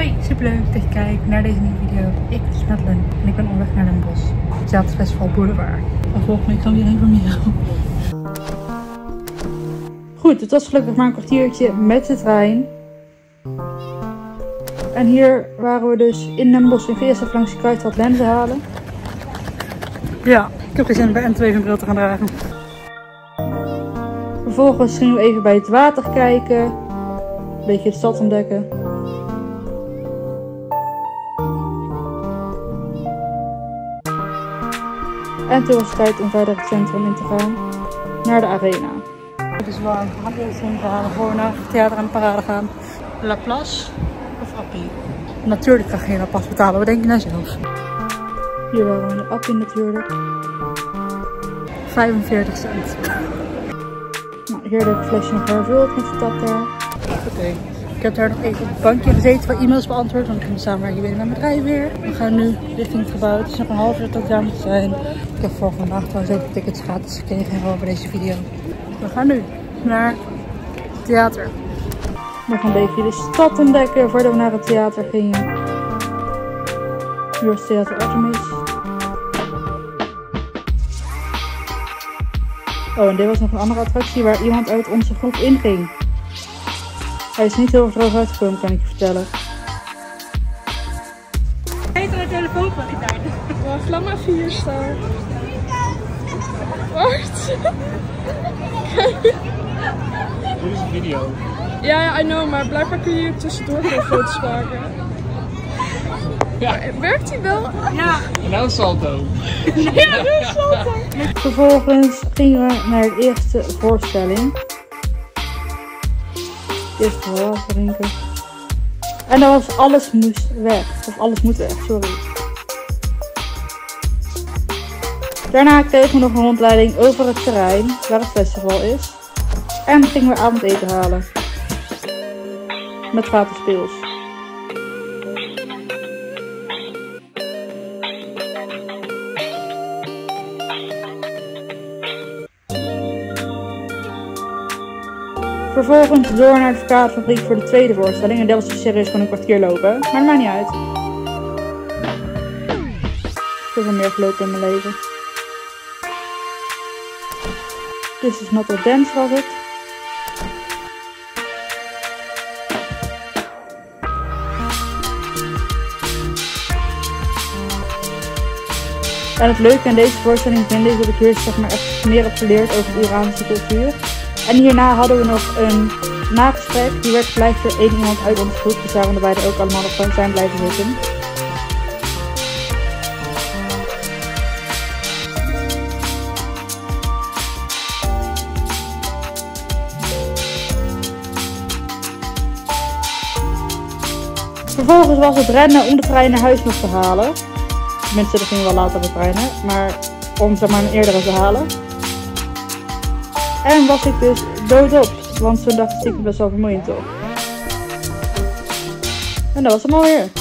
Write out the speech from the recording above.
Hoi, superleuk dat je kijkt naar deze nieuwe video. Ik ben Madeline en ik ben onderweg naar Den Bosch. Theaterfestival Boulevard. En volgens mij kan iedereen van mij. Goed, het was gelukkig maar een kwartiertje met de trein. En hier waren we dus in Den Bosch in VSF langs de Kruidvat lenzen halen. Ja, ik heb geen zin om bij N2 een bril te gaan dragen. Vervolgens gingen we even bij het water kijken. Een beetje de stad ontdekken. En toen was het tijd om verder het centrum in te gaan. Naar de arena. Het is warm. We gaan eerst heen gaan voor we naar het theater en de parade gaan. La Place of Appie? Natuurlijk kan je geen pas betalen. Wat denk je nou zelf? Hier waren we in de Appie natuurlijk. 45 cent. Nou, hier heb ik een flesje nog hervuld met de tap daar. Oké. Ik heb daar nog even op het bankje gezeten waar e-mails beantwoord. Want ik ging samenwerken met mijn bedrijf weer. We gaan nu richting het gebouw. Het is nog een half uur tot ik daar moet zijn. Ik heb voor vandaag trouwens even tickets gratis gekregen voor deze video. We gaan nu naar het theater. We gaan een beetje de stad ontdekken voordat we naar het theater gingen. Hier is het Theater Artemis. Oh, en dit was nog een andere attractie waar iemand uit onze groep inging. Hij is niet heel erg droog uitgekomen, kan ik je vertellen. Betere telefoonkwaliteit. Wacht, laat maar 4 staan. Wacht. Dit is een video. Ja, I know, maar blijkbaar kun je hier tussendoor geen foto's maken. Ja. Werkt hij wel? Ja. En nou salto. Ja, nu salto. Vervolgens gingen we naar de eerste voorstelling. Eerst wel water drinken. En dan was alles moest weg. Of alles moet weg, sorry. Daarna kregen we nog een rondleiding over het terrein waar het festival is. En gingen we avondeten halen. Met gratis speels. Vervolgens door naar de verkaderfabriek voor de tweede voorstelling. En dat was dus serieus gewoon een kwartier lopen. Maar dat maakt niet uit. Ik heb wel meer gelopen in mijn leven. This is not a dance was het. En het leuke aan deze voorstelling vind ik dat ik hier zeg maar echt meer heb geleerd over de Iraanse cultuur. En hierna hadden we nog een nagesprek. Die werd gelijk door één iemand uit onze groep. Dus daarom de beiden ook allemaal nog zijn blijven zitten. Vervolgens was het rennen om de trein naar huis nog te halen. Tenminste, dat ging wel later de treinen. Maar om zeg maar een eerdere te halen. En was ik dus doodop, want zo'n dag is stiekem best wel vermoeiend toch. En dat was hem alweer.